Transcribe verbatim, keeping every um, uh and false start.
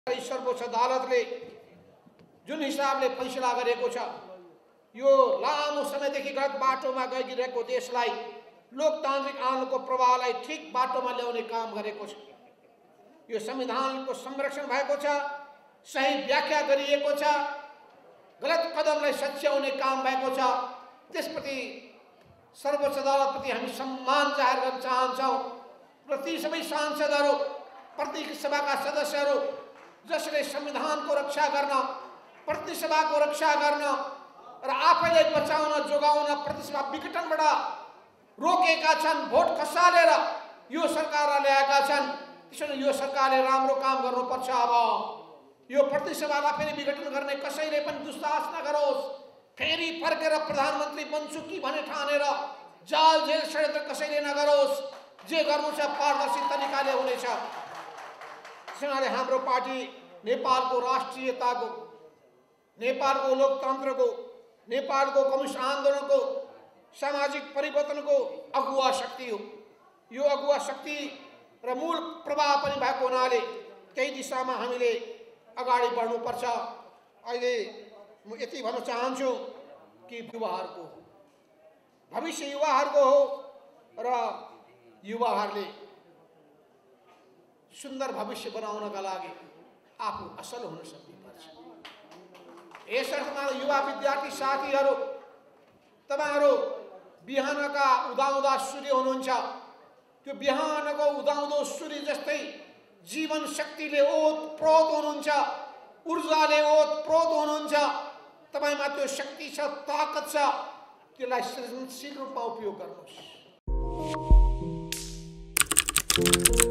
सर्वोच्च अदालतले जुन हिसाबले फैसला गरेको छ, यो लामो समयदेखि गलत बाटोमा गइरहेको देशलाई लोकतान्त्रिक आन्दोलनको प्रवाहलाई ठीक बाटोमा ल्याउने काम गरेको छ। यो संविधानको संरक्षण भएको छ, सही व्याख्या गरिएको छ, गलत कदमलाई सच्याउने काम भएको छ। त्यसप्रति सर्वोच्च अदालतप्रति हामी सम्मान जाहेर गर्न चाहन्छौँ। प्रति सबै सांसदहरू, प्रतिनिधि सभाका सदस्यहरू जसले संविधानको रक्षा गर्न, प्रतिसभाको रक्षा गर्न र आफैलाई बचाउन जोगाउन प्रतिसभा विघटनबाट रोकेका छन्, भोट खसालेर यो सरकारलाई ल्याएका छन्। त्यसैले यो सरकारले राम्रो काम गर्नुपर्छ। अब यो प्रतिसभालाई फेरि विघटन गर्ने कसैले पनि दुस्साहस नगरोस्। फेरि फर्केर प्रधानमन्त्री बन्छु कि भने ठानेर जाल जेल षड्यन्त्र कसैले नगरोस्। जे गर्नु छ पारदर्शी तरिकाले हुनेछ। त्यसैले हाम्रो पार्टी नेपालको राष्ट्रियताको, नेपालको लोकतन्त्रको, नेपालको कम्युनिस्ट आन्दोलनको, सामाजिक परिवर्तनको अगुवा शक्ति हो। यो अगुवा शक्ति र मूल प्रभाव पनि भएको हुनाले त्यही दिशामा हामीले अगाडि बढ्नुपर्छ। अहिले म यति भन्न चाहन्छु कि युवाहरूको भविष्य युवाहरूको हो र युवाहरूले सुन्दर भविष्य बनाउनका लागि आफू असल हुन सक्नुपर्छ। यसमा युवा विद्यार्थी साथीहरू, तपाईहरु बिहानका उदाउँदा सूर्य हुनुहुन्छ। त्यो बिहानको उदाउँदो सूर्य जस्तै जीवन शक्तिले ओतप्रोत हुनुहुन्छ, ऊर्जाले ओतप्रोत हुनुहुन्छ। तपाईमा त्यो शक्ति छ, ताकत छ, त्यसलाई सृजनशील रूपमा उपयोग गर्नुहोस्।